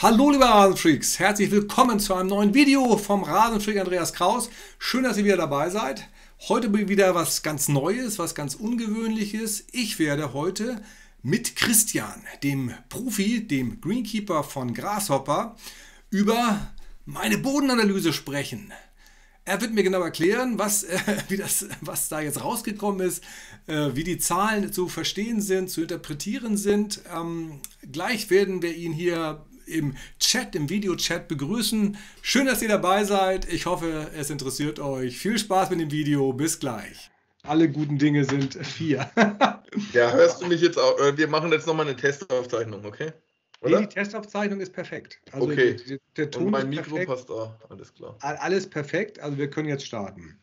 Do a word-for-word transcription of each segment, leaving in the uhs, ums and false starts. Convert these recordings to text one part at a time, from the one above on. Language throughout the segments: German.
Hallo liebe Rasenfreaks, herzlich willkommen zu einem neuen Video vom Rasenfreak Andreas Kraus. Schön, dass ihr wieder dabei seid. Heute wieder was ganz Neues, was ganz Ungewöhnliches. Ich werde heute mit Christian, dem Profi, dem Greenkeeper von Grasshopper, über meine Bodenanalyse sprechen. Er wird mir genau erklären, was, äh, wie das, was da jetzt rausgekommen ist, äh, wie die Zahlen zu verstehen sind, zu interpretieren sind. Ähm, gleich werden wir ihn hier im Chat, im Videochat begrüßen. Schön, dass ihr dabei seid. Ich hoffe, es interessiert euch. Viel Spaß mit dem Video. Bis gleich. Alle guten Dinge sind vier. Ja, hörst du mich jetzt auch? Wir machen jetzt nochmal eine Testaufzeichnung, okay? Oder? Nee, die Testaufzeichnung ist perfekt. Also okay. Der, der Ton Und mein ist Mikro perfekt. passt auch. Alles klar. Alles perfekt. Also wir können jetzt starten.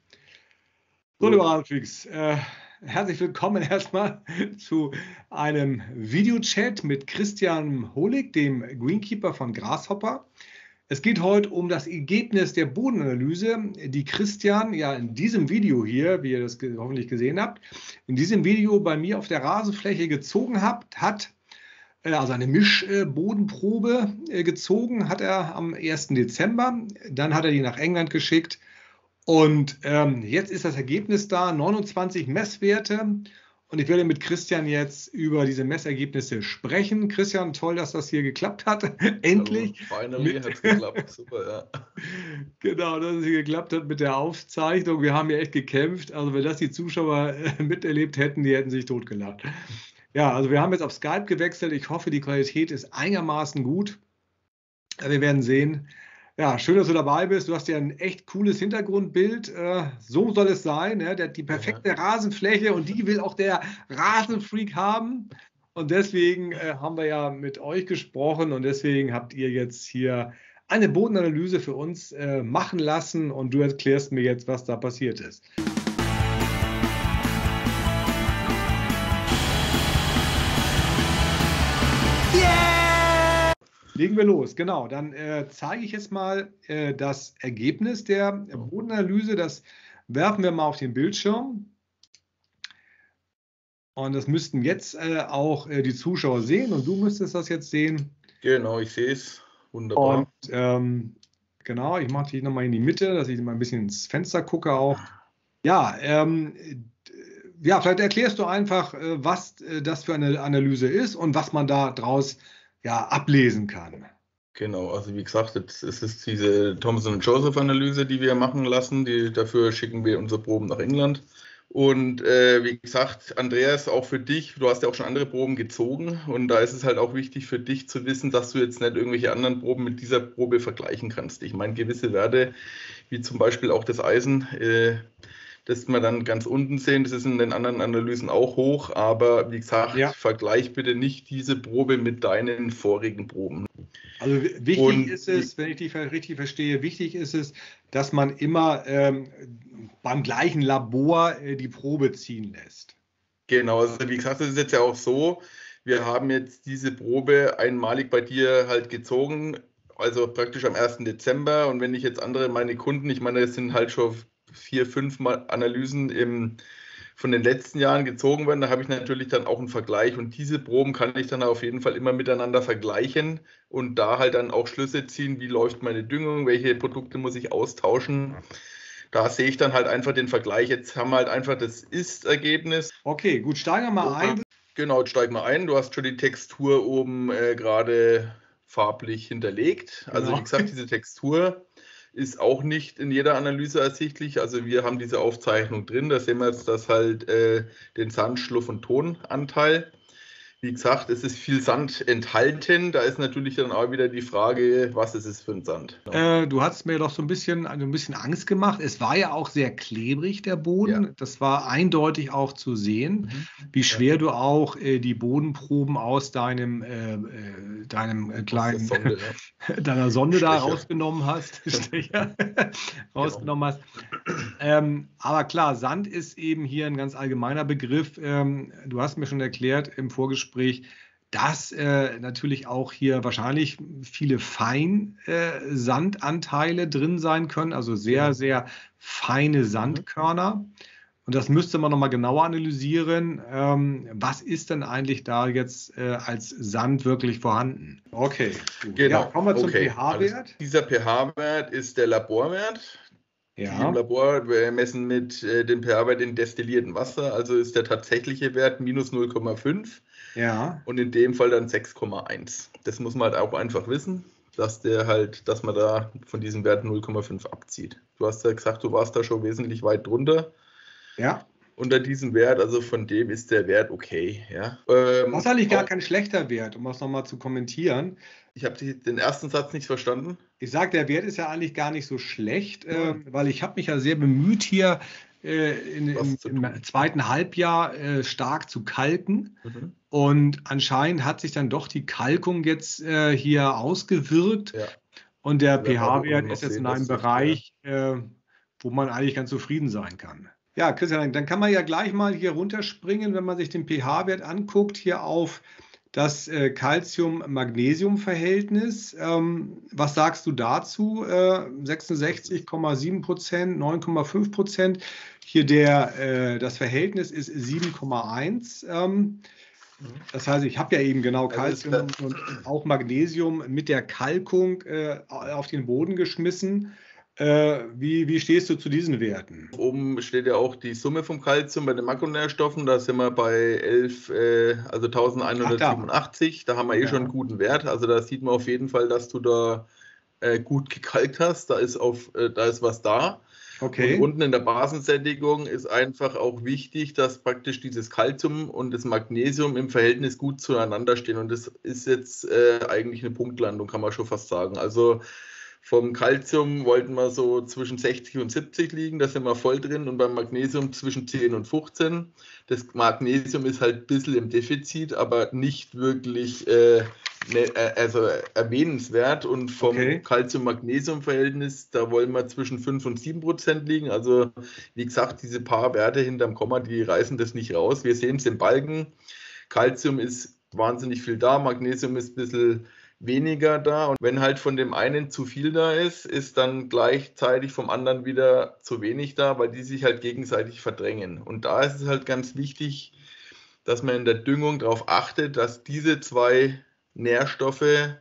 So, liebe Rasenfreaks, äh, herzlich willkommen erstmal zu einem Videochat mit Christian Holig, dem Greenkeeper von Grasshopper. Es geht heute um das Ergebnis der Bodenanalyse, die Christian ja in diesem Video hier, wie ihr das hoffentlich gesehen habt, in diesem Video bei mir auf der Rasenfläche gezogen hat, hat also eine Mischbodenprobe gezogen, hat er am ersten Dezember. Dann hat er die nach England geschickt. Und ähm, jetzt ist das Ergebnis da, neunundzwanzig Messwerte. Und ich werde mit Christian jetzt über diese Messergebnisse sprechen. Christian, toll, dass das hier geklappt hat. Endlich. Also, finally hat es geklappt. Super, ja. Genau, dass es hier geklappt hat mit der Aufzeichnung. Wir haben ja echt gekämpft. Also wenn das die Zuschauer äh, miterlebt hätten, die hätten sich totgelacht. Ja, also wir haben jetzt auf Skype gewechselt. Ich hoffe, die Qualität ist einigermaßen gut. Wir werden sehen. Ja, schön, dass du dabei bist. Du hast ja ein echt cooles Hintergrundbild. So soll es sein. Die perfekte Rasenfläche, und die will auch der Rasenfreak haben. Und deswegen haben wir ja mit euch gesprochen, und deswegen habt ihr jetzt hier eine Bodenanalyse für uns machen lassen, und du erklärst mir jetzt, was da passiert ist. Legen wir los, genau. Dann äh, zeige ich jetzt mal äh, das Ergebnis der Bodenanalyse. Das werfen wir mal auf den Bildschirm. Und das müssten jetzt äh, auch äh, die Zuschauer sehen, und du müsstest das jetzt sehen. Genau, ich sehe es. Wunderbar. Und ähm, genau, ich mache dich nochmal in die Mitte, dass ich mal ein bisschen ins Fenster gucke auch. Ja, ähm, ja, vielleicht erklärst du einfach, äh, was äh, das für eine Analyse ist und was man da draus ja, ablesen kann. Genau, also wie gesagt, es ist diese Thomson und Joseph Analyse, die wir machen lassen. Die, dafür schicken wir unsere Proben nach England. Und äh, wie gesagt, Andreas, auch für dich, du hast ja auch schon andere Proben gezogen, und da ist es halt auch wichtig für dich zu wissen, dass du jetzt nicht irgendwelche anderen Proben mit dieser Probe vergleichen kannst. Ich meine, gewisse Werte, wie zum Beispiel auch das Eisen, äh, das wir dann ganz unten sehen, das ist in den anderen Analysen auch hoch, aber wie gesagt, ja, vergleich bitte nicht diese Probe mit deinen vorigen Proben. Also wichtig und ist es, wenn ich dich richtig verstehe, wichtig ist es, dass man immer ähm, beim gleichen Labor äh, die Probe ziehen lässt. Genau, also wie gesagt, das ist jetzt ja auch so, wir haben jetzt diese Probe einmalig bei dir halt gezogen, also praktisch am ersten Dezember, und wenn ich jetzt andere, meine Kunden, ich meine, das sind halt schon vier, fünf Mal Analysen im, von den letzten Jahren gezogen werden, da habe ich natürlich dann auch einen Vergleich, und diese Proben kann ich dann auf jeden Fall immer miteinander vergleichen und da halt dann auch Schlüsse ziehen, wie läuft meine Düngung, welche Produkte muss ich austauschen. Da sehe ich dann halt einfach den Vergleich. Jetzt haben wir halt einfach das Ist-Ergebnis. Okay, gut, steigen wir mal ein. Genau, jetzt steigen wir ein. Du hast schon die Textur oben äh, gerade farblich hinterlegt. Genau. Also wie gesagt, diese Textur ist auch nicht in jeder Analyse ersichtlich. Also wir haben diese Aufzeichnung drin. Da sehen wir jetzt das halt äh, den Sand-, Schluff- und Tonanteil. Wie gesagt, es ist viel Sand enthalten. Da ist natürlich dann auch wieder die Frage, was ist es für ein Sand? Äh, du hast mir doch so ein bisschen, ein bisschen Angst gemacht. Es war ja auch sehr klebrig, der Boden. Ja. Das war eindeutig auch zu sehen, mhm. wie schwer ja. du auch äh, die Bodenproben aus deinem, äh, äh, deinem äh, kleinen, Sonde, ja. deiner Sonde Stecher. da rausgenommen hast. Stecher. rausgenommen hast. Ähm, aber klar, Sand ist eben hier ein ganz allgemeiner Begriff. Ähm, du hast mir schon erklärt im Vorgespräch, dass äh, natürlich auch hier wahrscheinlich viele Feinsandanteile äh, drin sein können, also sehr, sehr feine Sandkörner. Und das müsste man nochmal genauer analysieren. Ähm, was ist denn eigentlich da jetzt äh, als Sand wirklich vorhanden? Okay, gut. Genau. Ja, kommen wir zum Okay. pH-Wert. Also dieser pH-Wert ist der Laborwert. Die im Ja, Labor äh, messen mit äh, dem pH-Wert in destilliertem Wasser, also ist der tatsächliche Wert minus null Komma fünf ja, und in dem Fall dann sechs Komma eins. Das muss man halt auch einfach wissen, dass der halt, dass man da von diesem Wert null Komma fünf abzieht. Du hast ja gesagt, du warst da schon wesentlich weit drunter. ja. Unter diesem Wert, also von dem ist der Wert okay. Ja. Ähm, Das ist eigentlich gar auch, kein schlechter Wert, um das nochmal zu kommentieren. ich habe den ersten Satz nicht verstanden. Ich sage, der Wert ist ja eigentlich gar nicht so schlecht, äh, weil ich habe mich ja sehr bemüht, hier äh, in, Was im, zu im tun. zweiten Halbjahr äh, stark zu kalken. Mhm. Und anscheinend hat sich dann doch die Kalkung jetzt äh, hier ausgewirkt. Ja. Und der Wir werden auch pH-Wert noch ist jetzt sehen, in dass einem sich Bereich, äh, wo man eigentlich ganz zufrieden sein kann. Ja, Christian, dann kann man ja gleich mal hier runterspringen, wenn man sich den pH-Wert anguckt, hier auf das äh, Calcium-Magnesium-Verhältnis. Ähm, was sagst du dazu? Äh, sechsundsechzig Komma sieben Prozent, neun Komma fünf Prozent. Hier der, äh, das Verhältnis ist sieben Komma eins. Ähm, das heißt, ich habe ja eben genau Also Calcium und auch Magnesium mit der Kalkung äh, auf den Boden geschmissen. Äh, wie, wie stehst du zu diesen Werten? Oben steht ja auch die Summe vom Calcium bei den Makronährstoffen. Da sind wir bei elf, äh, also Ach, da. elftausendeinhundertsiebenundachtzig. Da haben wir eh schon Ja. einen guten Wert. Also da sieht man auf jeden Fall, dass du da äh, gut gekalkt hast. Da ist, auf, äh, da ist was da. Und Okay. unten in der Basensättigung ist einfach auch wichtig, dass praktisch dieses Calcium und das Magnesium im Verhältnis gut zueinander stehen. Und das ist jetzt äh, eigentlich eine Punktlandung, kann man schon fast sagen. Also vom Calcium wollten wir so zwischen sechzig und siebzig liegen, da sind wir voll drin, und beim Magnesium zwischen zehn und fünfzehn. Das Magnesium ist halt ein bisschen im Defizit, aber nicht wirklich äh, ne, also erwähnenswert. Und vom Okay. Calcium-Magnesium-Verhältnis, da wollen wir zwischen fünf und sieben Prozent liegen. Also wie gesagt, diese paar Werte hinterm Komma, die reißen das nicht raus. Wir sehen es im Balken. Calcium ist wahnsinnig viel da, Magnesium ist ein bisschen weniger da, und wenn halt von dem einen zu viel da ist, ist dann gleichzeitig vom anderen wieder zu wenig da, weil die sich halt gegenseitig verdrängen. Und da ist es halt ganz wichtig, dass man in der Düngung darauf achtet, dass diese zwei Nährstoffe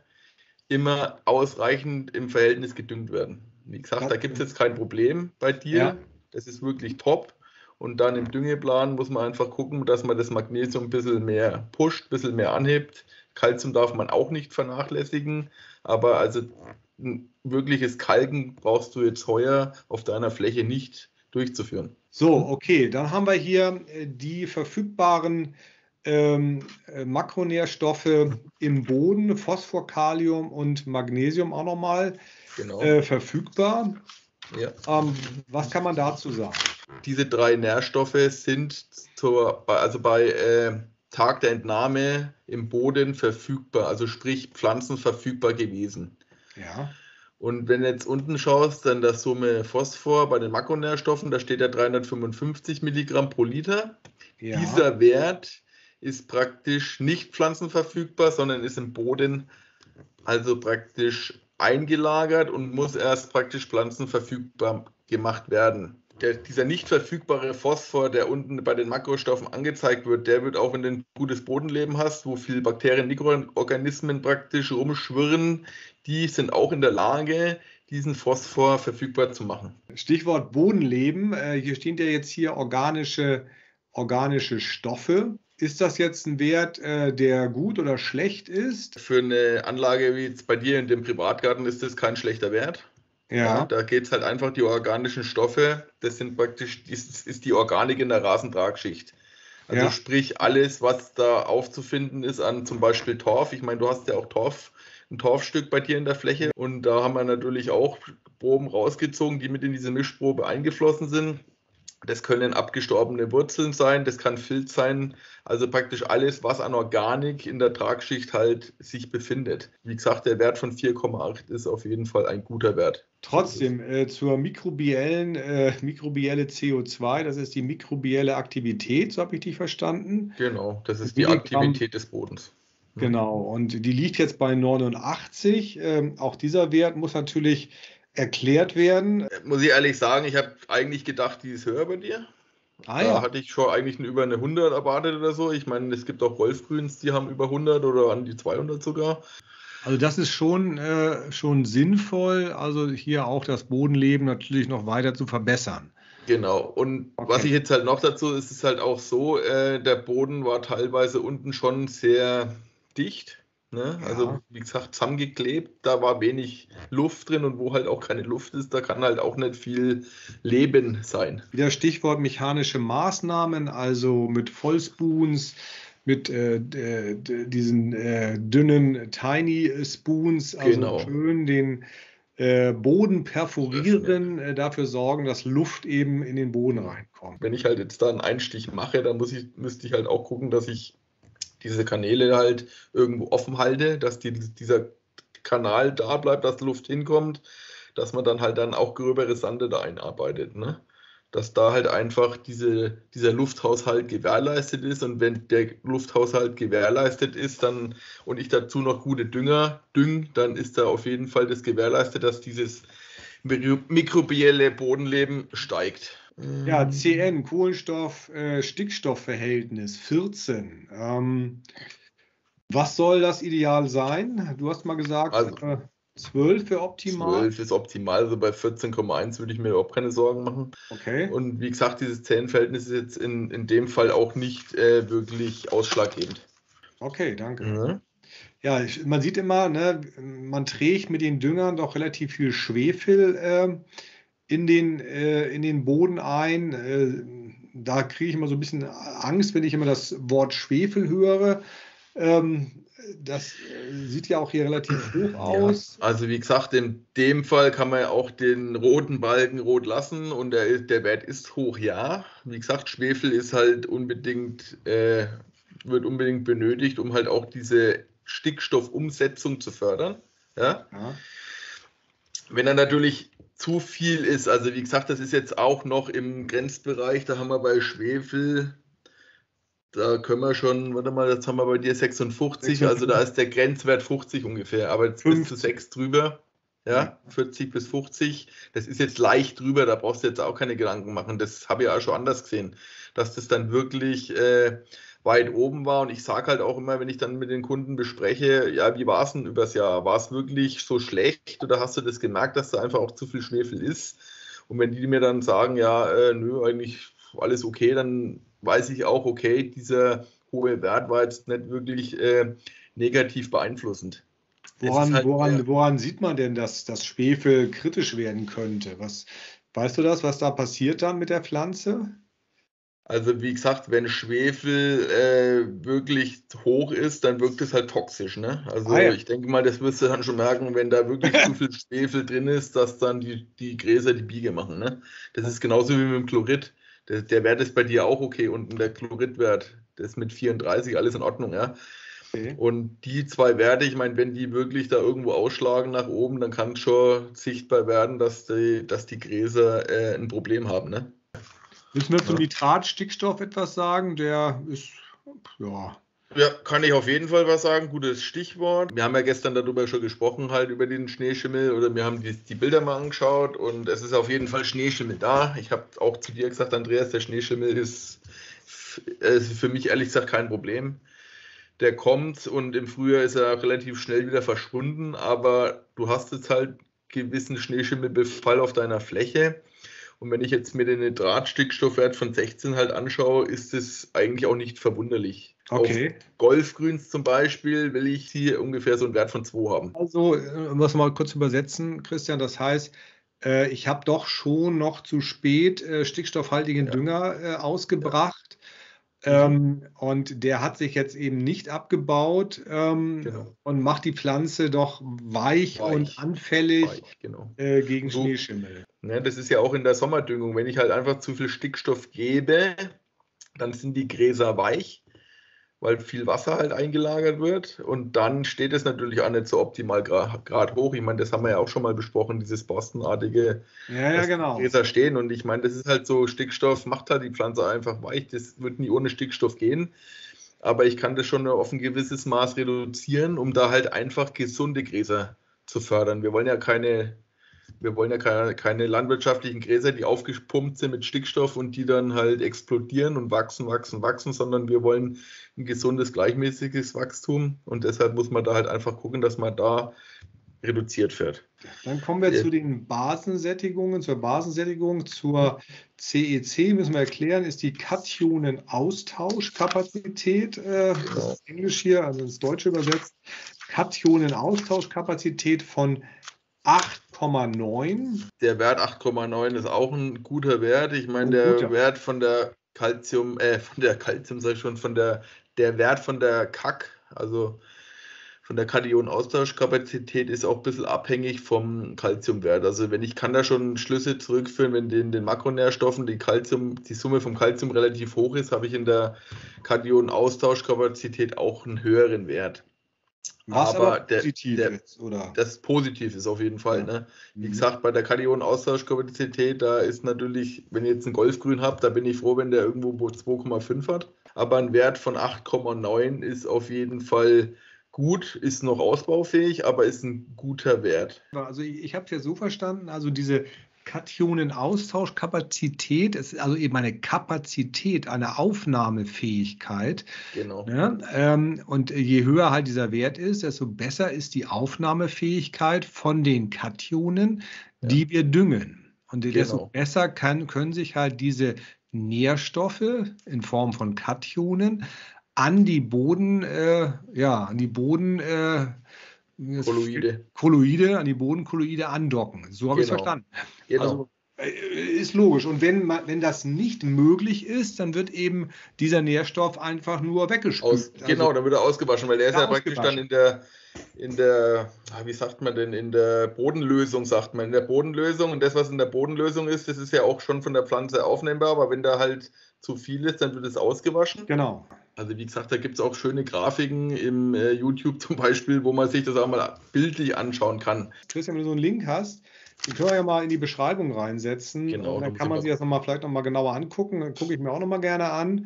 immer ausreichend im Verhältnis gedüngt werden. Wie gesagt, da gibt es jetzt kein Problem bei dir, Ja. das ist wirklich top. Und dann im Düngeplan muss man einfach gucken, dass man das Magnesium ein bisschen mehr pusht, ein bisschen mehr anhebt. Kalzium darf man auch nicht vernachlässigen, aber also ein wirkliches Kalken brauchst du jetzt heuer auf deiner Fläche nicht durchzuführen. So, okay, dann haben wir hier äh, die verfügbaren ähm, äh, Makronährstoffe im Boden, Phosphor, Kalium und Magnesium auch nochmal Genau. äh, verfügbar. Ja. Ähm, was kann man dazu sagen? Diese drei Nährstoffe sind zur, also bei äh, Tag der Entnahme im Boden verfügbar, also sprich pflanzenverfügbar gewesen. Ja. Und wenn du jetzt unten schaust, dann der Summe Phosphor bei den Makronährstoffen, da steht ja dreihundertfünfundfünfzig Milligramm pro Liter. Ja. Dieser Wert ist praktisch nicht pflanzenverfügbar, sondern ist im Boden also praktisch eingelagert und muss erst praktisch pflanzenverfügbar gemacht werden. Der, dieser nicht verfügbare Phosphor, der unten bei den Makrostoffen angezeigt wird, der wird auch, wenn du ein gutes Bodenleben hast, wo viele Bakterien, Mikroorganismen praktisch rumschwirren, die sind auch in der Lage, diesen Phosphor verfügbar zu machen. Stichwort Bodenleben. Äh, hier stehen ja jetzt hier organische, organische Stoffe. Ist das jetzt ein Wert, äh, der gut oder schlecht ist? Für eine Anlage wie jetzt bei dir in dem Privatgarten ist das kein schlechter Wert. Ja, Ja. da geht es halt einfach die organischen Stoffe, das sind praktisch, das ist die Organik in der Rasentragschicht. Also Ja. sprich alles, was da aufzufinden ist an zum Beispiel Torf. Ich meine, du hast ja auch Torf, ein Torfstück bei dir in der Fläche, und da haben wir natürlich auch Proben rausgezogen, die mit in diese Mischprobe eingeflossen sind. Das können abgestorbene Wurzeln sein, das kann Filz sein, also praktisch alles, was an Organik in der Tragschicht halt sich befindet. Wie gesagt, der Wert von vier Komma acht ist auf jeden Fall ein guter Wert. Trotzdem, äh, zur mikrobiellen, äh, mikrobielle C O zwei, das ist die mikrobielle Aktivität, so habe ich dich verstanden. Genau, das ist die Milligramm, Aktivität des Bodens. genau, und die liegt jetzt bei neunundachtzig. Ähm, auch dieser Wert muss natürlich erklärt werden. Muss ich ehrlich sagen, ich habe eigentlich gedacht, die ist höher bei dir. Ah Da ja. hatte ich schon eigentlich über eine hundert erwartet oder so. Ich meine, es gibt auch Wolfgrüns, die haben über hundert oder an die zweihundert sogar. Also das ist schon, äh, schon sinnvoll, also hier auch das Bodenleben natürlich noch weiter zu verbessern. Genau. Und was Okay. ich jetzt halt noch dazu, ist es halt auch so, äh, der Boden war teilweise unten schon sehr dicht. Ne? Also Ja. wie gesagt, zusammengeklebt, da war wenig Luft drin und wo halt auch keine Luft ist, da kann halt auch nicht viel Leben sein. Wieder Stichwort mechanische Maßnahmen, also mit Vollspoons, mit äh, d- d- diesen äh, dünnen Tiny Spoons, also Genau. schön den äh, Boden Öffnen. perforieren, äh, dafür sorgen, dass Luft eben in den Boden reinkommt. Wenn ich halt jetzt da einen Einstich mache, dann muss ich, müsste ich halt auch gucken, dass ich diese Kanäle halt irgendwo offen halte, dass die, dieser Kanal da bleibt, dass Luft hinkommt, dass man dann halt dann auch gröbere Sande da einarbeitet, ne? Dass da halt einfach diese, dieser Lufthaushalt gewährleistet ist und wenn der Lufthaushalt gewährleistet ist dann und ich dazu noch gute Dünger düng, dann ist da auf jeden Fall das gewährleistet, dass dieses mikrobielle Bodenleben steigt. Ja, C N, Kohlenstoff-Stickstoff-Verhältnis vierzehn. Ähm, was soll das ideal sein? Du hast mal gesagt, Also äh, zwölf wäre optimal. zwölf ist optimal, also bei vierzehn Komma eins würde ich mir überhaupt keine Sorgen machen. Okay, Und wie gesagt, dieses Zellenverhältnis ist jetzt in, in dem Fall auch nicht äh, wirklich ausschlaggebend. okay, danke. Mhm. Ja, ich, man sieht immer, ne, man trägt mit den Düngern doch relativ viel Schwefel äh, in den, äh, in den Boden ein. Äh, da kriege ich immer so ein bisschen Angst, wenn ich immer das Wort Schwefel höre. Ähm, das äh, sieht ja auch hier relativ hoch Ja, aus. also wie gesagt, in dem Fall kann man ja auch den roten Balken rot lassen und der, ist- der Wert ist hoch, ja. Wie gesagt, Schwefel ist halt unbedingt, äh, wird unbedingt benötigt, um halt auch diese Stickstoffumsetzung zu fördern. Ja. Ja, Wenn er natürlich zu viel ist, also wie gesagt, das ist jetzt auch noch im Grenzbereich, da haben wir bei Schwefel, da können wir schon, warte mal, jetzt haben wir bei dir sechsundfünfzig, also da ist der Grenzwert fünfzig ungefähr, aber jetzt bis zu fünfzig. sechs drüber, ja, vierzig bis fünfzig, das ist jetzt leicht drüber, da brauchst du jetzt auch keine Gedanken machen, das habe ich auch schon anders gesehen, dass das dann wirklich äh, weit oben war und ich sage halt auch immer, wenn ich dann mit den Kunden bespreche, ja, wie war es denn übers Jahr, war es wirklich so schlecht oder hast du das gemerkt, dass da einfach auch zu viel Schwefel ist? Und wenn die mir dann sagen, ja, äh, nö, eigentlich alles okay, dann weiß ich auch, okay, dieser hohe Wert war jetzt nicht wirklich äh, negativ beeinflussend. Es ist Woran, halt, ja, woran, woran sieht man denn, dass das Schwefel kritisch werden könnte? Was, weißt du das, was da passiert dann mit der Pflanze? also wie gesagt, wenn Schwefel äh, wirklich hoch ist, dann wirkt es halt toxisch. Ne? Ah Also ja. ich denke mal, das wirst du dann schon merken, wenn da wirklich zu viel Schwefel drin ist, dass dann die, die Gräser die Biege machen. Ne? Das ist genauso wie mit dem Chlorid. Der, der Wert ist bei dir auch okay unten, der Chloridwert, das ist mit vierunddreißig alles in Ordnung. Ja? Okay. Und die zwei Werte, ich meine, wenn die wirklich da irgendwo ausschlagen nach oben, dann kann es schon sichtbar werden, dass die, dass die Gräser äh, ein Problem haben. Ne? Müssen wir zum Ja. Nitratstickstoff etwas sagen? Der ist, ja, Ja, kann ich auf jeden Fall was sagen. Gutes Stichwort. Wir haben ja gestern darüber schon gesprochen, halt über den Schneeschimmel oder wir haben die, die Bilder mal angeschaut und es ist auf jeden Fall Schneeschimmel da. Ich habe auch zu dir gesagt, Andreas, der Schneeschimmel ist f- äh, für mich ehrlich gesagt kein Problem. Der kommt und im Frühjahr ist er auch relativ schnell wieder verschwunden, aber du hast jetzt halt gewissen Schneeschimmelbefall auf deiner Fläche. Und wenn ich jetzt mir den Nitratstickstoffwert von sechzehn halt anschaue, ist es eigentlich auch nicht verwunderlich. Auf okay. Golfgrüns zum Beispiel will ich hier ungefähr so einen Wert von zwei haben. Also, äh, um das mal kurz übersetzen, Christian, das heißt, äh, ich habe doch schon noch zu spät äh, stickstoffhaltigen Ja, Dünger äh, ja. ausgebracht. Mhm. Ähm, und der hat sich jetzt eben nicht abgebaut ähm, Genau. und macht die Pflanze doch weich und Weich. anfällig Weich, genau. äh, gegen So, Schneeschimmel. ne, das ist ja auch in der Sommerdüngung. Wenn ich halt einfach zu viel Stickstoff gebe, dann sind die Gräser weich, weil viel Wasser halt eingelagert wird und dann steht es natürlich auch nicht so optimal gerade hoch. Ich meine, das haben wir ja auch schon mal besprochen, dieses Borstenartige, Ja, ja, dass die genau. Gräser stehen und ich meine, das ist halt so, Stickstoff macht halt die Pflanze einfach weich, das wird nie ohne Stickstoff gehen, aber ich kann das schon auf ein gewisses Maß reduzieren, um da halt einfach gesunde Gräser zu fördern. Wir wollen ja keine wir wollen ja keine, keine landwirtschaftlichen Gräser, die aufgepumpt sind mit Stickstoff und die dann halt explodieren und wachsen, wachsen, wachsen, sondern wir wollen ein gesundes, gleichmäßiges Wachstum und deshalb muss man da halt einfach gucken, dass man da reduziert wird. Dann kommen wir Ja. zu den Basensättigungen, zur Basensättigung, zur C E C müssen wir erklären, ist die Kationenaustauschkapazität, äh, Genau. das ist Englisch hier, also ins Deutsche übersetzt, Kationenaustauschkapazität von acht Komma neun. Der Wert acht Komma neun ist auch ein guter Wert. Ich meine, Ein der guter. Wert von der Calcium, äh, von der Calcium, sag ich schon, von der, der Wert von der C A C, also von der Kationenaustauschkapazität ist auch ein bisschen abhängig vom Calciumwert. Also wenn ich kann da schon Schlüsse zurückführen, wenn in den Makronährstoffen die Calcium, die Summe vom Calcium relativ hoch ist, habe ich in der Kationenaustauschkapazität auch einen höheren Wert. Was aber aber der, positiv der, ist, oder? das positiv ist auf jeden Fall. Ja. Ne? Wie Mhm. gesagt, bei der Kationenaustauschkapazität, da ist natürlich, wenn ihr jetzt einen Golfgrün habt, da bin ich froh, wenn der irgendwo zwei Komma fünf hat. Aber ein Wert von acht Komma neun ist auf jeden Fall gut, ist noch ausbaufähig, aber ist ein guter Wert. Also ich, ich habe es ja so verstanden, also diese Kationenaustauschkapazität, es ist also eben eine Kapazität, eine Aufnahmefähigkeit. Genau. Ja, ähm, und je höher halt dieser Wert ist, desto besser ist die Aufnahmefähigkeit von den Kationen, die Ja. wir düngen. Und desto Genau. besser kann, können sich halt diese Nährstoffe in Form von Kationen an die Boden, äh, ja, an die Boden, äh, Kolloide. Kolloide, an die Bodenkolloide andocken. So habe ich es Genau. verstanden. Genau. Also äh, ist logisch. Und wenn, man, wenn das nicht möglich ist, dann wird eben dieser Nährstoff einfach nur weggespült. Aus, genau, Also, dann wird er ausgewaschen, weil der ist Ja, ja praktisch dann in der, in der, ah, wie sagt man denn, in der Bodenlösung, sagt man, in der Bodenlösung. Und das, was in der Bodenlösung ist, das ist ja auch schon von der Pflanze aufnehmbar, aber wenn da halt zu viel ist, dann wird es ausgewaschen. genau. Also wie gesagt, da gibt es auch schöne Grafiken im äh, YouTube zum Beispiel, wo man sich das auch mal bildlich anschauen kann. Christian, wenn du so einen Link hast, den können wir ja mal in die Beschreibung reinsetzen. Genau, Und dann da kann muss man ich sich das noch mal, vielleicht nochmal genauer angucken. Dann gucke ich mir auch nochmal gerne an.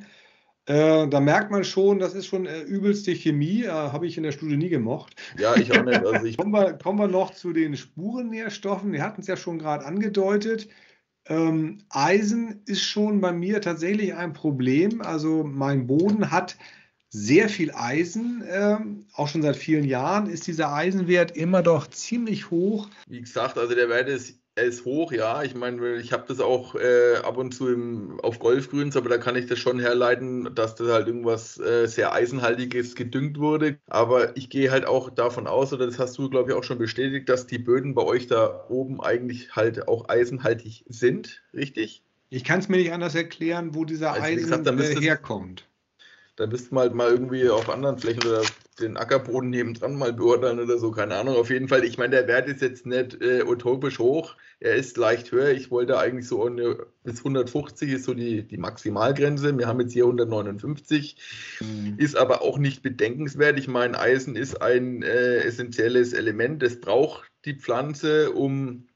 Äh, da merkt man schon, das ist schon äh, übelste Chemie. Äh, habe ich in der Studie nie gemocht. Ja, ich auch nicht. Also ich, Kommen wir, kommen wir noch zu den Spurennährstoffen. Wir hatten es ja schon gerade angedeutet. Ähm, Eisen ist schon bei mir tatsächlich ein Problem. Also mein Boden hat sehr viel Eisen. Ähm, auch schon seit vielen Jahren ist dieser Eisenwert immer doch ziemlich hoch. wie gesagt, also der Wert ist, er ist hoch, ja. Ich meine, ich habe das auch äh, ab und zu im, auf Golfgrüns, aber da kann ich das schon herleiten, dass das halt irgendwas äh, sehr Eisenhaltiges gedüngt wurde. Aber ich gehe halt auch davon aus, oder das hast du, glaube ich, auch schon bestätigt, dass die Böden bei euch da oben eigentlich halt auch eisenhaltig sind, richtig? Ich kann es mir nicht anders erklären, wo dieser Also, wie Eisen gesagt, da äh, müsste es- herkommt. Da müssten wir halt mal irgendwie auf anderen Flächen oder den Ackerboden nebendran mal beurteilen oder so, keine Ahnung. Auf jeden Fall, ich meine, der Wert ist jetzt nicht äh, utopisch hoch, er ist leicht höher. Ich wollte eigentlich so eine, bis hundertfünfzig ist so die, die Maximalgrenze. Wir haben jetzt hier hundertneunundfünfzig, Mhm. ist aber auch nicht bedenkenswert. Ich meine, Eisen ist ein äh, essentielles Element, das braucht die Pflanze, um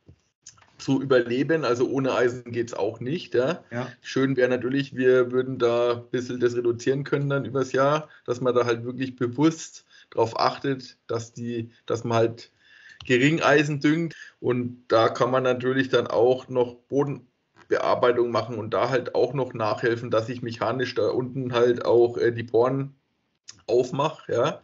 zu überleben. Also ohne Eisen geht es auch nicht. Ja. Ja. Schön wäre natürlich, wir würden da ein bisschen das reduzieren können dann übers Jahr, dass man da halt wirklich bewusst darauf achtet, dass, die, dass man halt gering Eisen düngt. Und da kann man natürlich dann auch noch Bodenbearbeitung machen und da halt auch noch nachhelfen, dass ich mechanisch da unten halt auch äh, die Poren aufmache. Ja.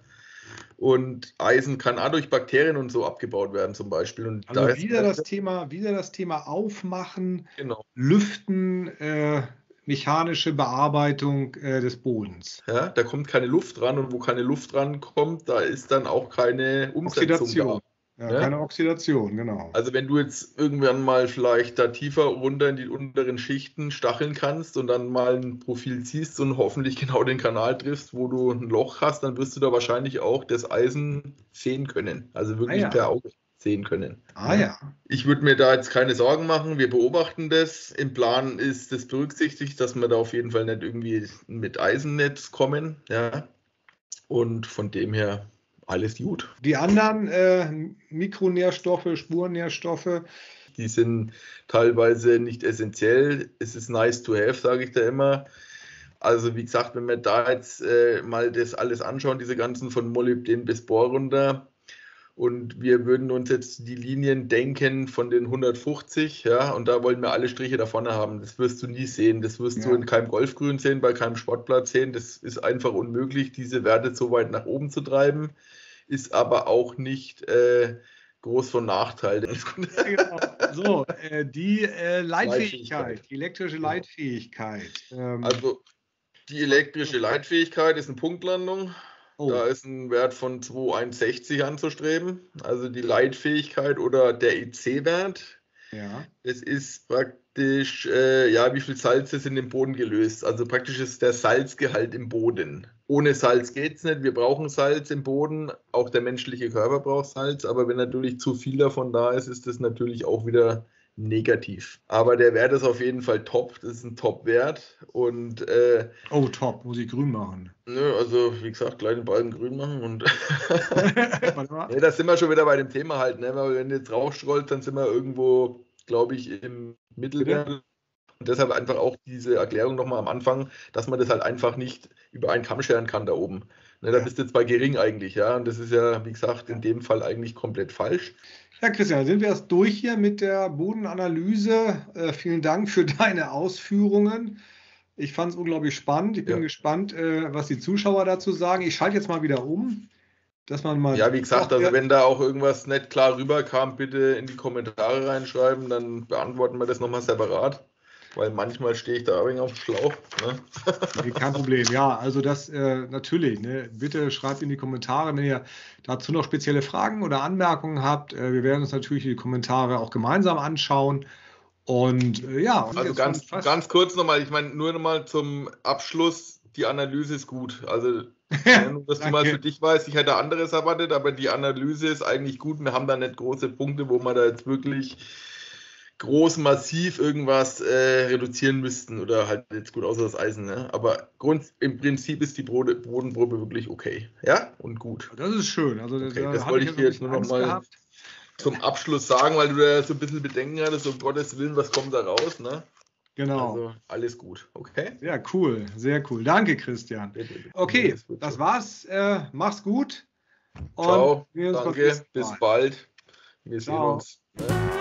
Und Eisen kann auch durch Bakterien und so abgebaut werden zum Beispiel. Und Also da ist wieder das Thema, wieder das Thema Aufmachen, genau. Lüften, äh, mechanische Bearbeitung äh, des Bodens. Ja, da kommt keine Luft ran und wo keine Luft rankommt, da ist dann auch keine Umsetzung Oxidation. da. Ja, Ja? keine Oxidation, genau. Also wenn du jetzt irgendwann mal vielleicht da tiefer runter in die unteren Schichten stacheln kannst und dann mal ein Profil ziehst und hoffentlich genau den Kanal triffst, wo du ein Loch hast, dann wirst du da wahrscheinlich auch das Eisen sehen können. Also wirklich Ah, ja. per Auge sehen können. Ah ja. Ich würde mir da jetzt keine Sorgen machen. Wir beobachten das. Im Plan ist das berücksichtigt, dass wir da auf jeden Fall nicht irgendwie mit Eisennetz kommen. Ja. Und von dem her alles gut. Die anderen äh, Mikronährstoffe, Spurnährstoffe, Die sind teilweise nicht essentiell. Es ist nice to have, sage ich da immer. Also wie gesagt, wenn wir da jetzt äh, mal das alles anschauen, diese ganzen von Molybden bis Bohr runter, Und wir würden uns jetzt die Linien denken von den hundertfünfzig, ja, und da wollen wir alle Striche da vorne haben. Das wirst du nie sehen. Das wirst ja. du in keinem Golfgrün sehen, bei keinem Sportplatz sehen. Das ist einfach unmöglich, diese Werte so weit nach oben zu treiben. Ist aber auch nicht äh, groß von Nachteil. Genau. So, äh, die äh, Leitfähigkeit, die elektrische Leitfähigkeit. Ähm, also die elektrische Leitfähigkeit ist eine Punktlandung. Oh. Da ist ein Wert von zwei sechzig anzustreben, also die Leitfähigkeit oder der E C-Wert. Ja. Das ist praktisch, äh, ja, wie viel Salz ist in dem Boden gelöst. Also praktisch ist der Salzgehalt im Boden. Ohne Salz geht es nicht. Wir brauchen Salz im Boden. Auch der menschliche Körper braucht Salz. Aber wenn natürlich zu viel davon da ist, ist das natürlich auch wieder negativ. Aber der Wert ist auf jeden Fall top. Das ist ein Top-Wert. Und, äh, oh, top. Muss ich grün machen. Nö, also wie gesagt, gleich den Balken grün machen. Und nee, da sind wir schon wieder bei dem Thema halt. Ne? Weil wenn du jetzt rausschrollst, dann sind wir irgendwo, glaube ich, im Mittelwert. Bitte? Und deshalb einfach auch diese Erklärung nochmal am Anfang, dass man das halt einfach nicht über einen Kamm scheren kann da oben. Ne, da bist du jetzt bei gering eigentlich, ja. Und das ist ja, wie gesagt, in dem Fall eigentlich komplett falsch. Ja, Christian, sind wir erst durch hier mit der Bodenanalyse. Äh, vielen Dank für deine Ausführungen. Ich fand es unglaublich spannend. Ich bin ja. gespannt, äh, was die Zuschauer dazu sagen. Ich schalte jetzt mal wieder um, dass man mal... Ja, wie gesagt, also wenn da auch irgendwas nicht klar rüberkam, bitte in die Kommentare reinschreiben, dann beantworten wir das nochmal separat. Weil manchmal stehe ich da ein wenig auf dem Schlauch. Ne? Nee, kein Problem, ja, also das äh, natürlich. Ne? Bitte schreibt in die Kommentare, wenn ihr dazu noch spezielle Fragen oder Anmerkungen habt. Äh, wir werden uns natürlich die Kommentare auch gemeinsam anschauen. Und äh, ja. Und also ganz, ganz kurz nochmal, ich meine, nur nochmal zum Abschluss, die Analyse ist gut. Also, ja, nur, dass du mal für dich weißt, ich hätte anderes erwartet, aber die Analyse ist eigentlich gut. Wir haben da nicht große Punkte, wo man da jetzt wirklich groß, massiv irgendwas äh, reduzieren müssten oder halt jetzt gut außer das Eisen. Ne? Aber Grund, im Prinzip ist die Brode, Bodenprobe wirklich okay. Ja, und gut. Das ist schön. Also, okay, da das wollte ich dir jetzt nur noch mal gehabt. zum Abschluss sagen, weil du da so ein bisschen Bedenken hattest, um Gottes Willen, was kommt da raus, ne? Genau. Also alles gut, okay? Sehr cool, sehr cool. Danke, Christian. Okay, das war's. Äh, mach's gut. Und Ciao, danke, bis bald. Wir sehen uns. Ne?